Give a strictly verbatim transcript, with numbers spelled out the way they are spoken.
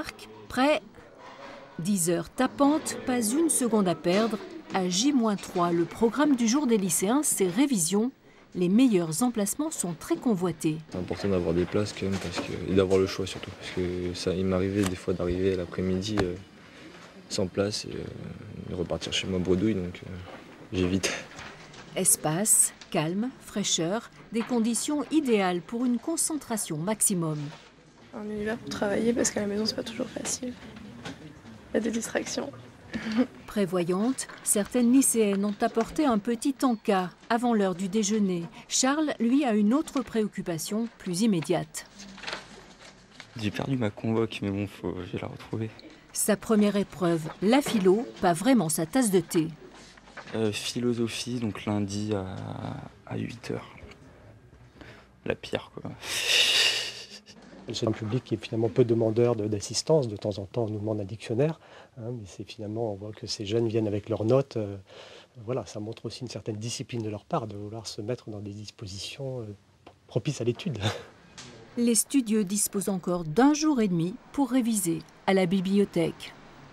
parc, prêt. dix heures tapantes, pas une seconde à perdre. À J moins trois, le programme du jour des lycéens, c'est révision. Les meilleurs emplacements sont très convoités. C'est important d'avoir des places quand même parce que, et d'avoir le choix surtout. Parce que ça, il m'arrivait des fois d'arriver l'après-midi euh, sans place et euh, de repartir chez moi bredouille, donc euh, j'évite. Espace, calme, fraîcheur, des conditions idéales pour une concentration maximum. Un univers pour travailler parce qu'à la maison c'est pas toujours facile. Il y a des distractions. Prévoyante, certaines lycéennes ont apporté un petit encas avant l'heure du déjeuner. Charles, lui, a une autre préoccupation plus immédiate. J'ai perdu ma convoque, mais bon, faut, je vais la retrouver. Sa première épreuve, la philo, pas vraiment sa tasse de thé. Euh, philosophie, donc lundi à, à huit heures. La pire, quoi. C'est un public qui est finalement peu demandeur d'assistance. De temps en temps, on nous demande un dictionnaire. Hein, mais c'est finalement, on voit que ces jeunes viennent avec leurs notes. Euh, voilà, ça montre aussi une certaine discipline de leur part, de vouloir se mettre dans des dispositions euh, propices à l'étude. Les studieux disposent encore d'un jour et demi pour réviser à la bibliothèque.